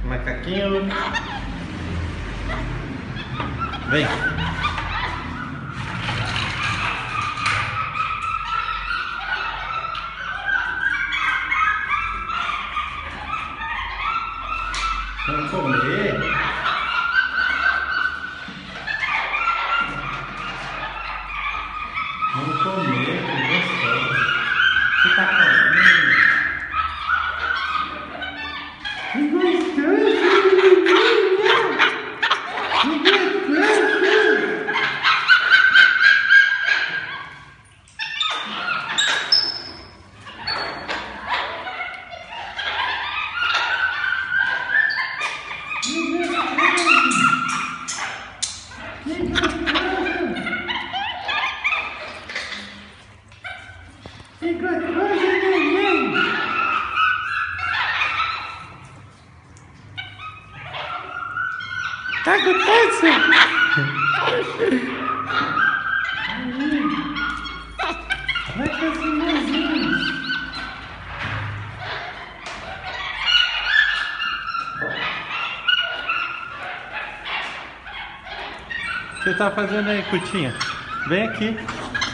Macaquinho. Vem. Vamos comer. Vamos comer, que gostoso. Você tá comendo? Que gostoso, que gostoso, neném! Tá gostoso? Vai com esse mãozinho. O que você tá fazendo aí, Cutinha? Vem aqui.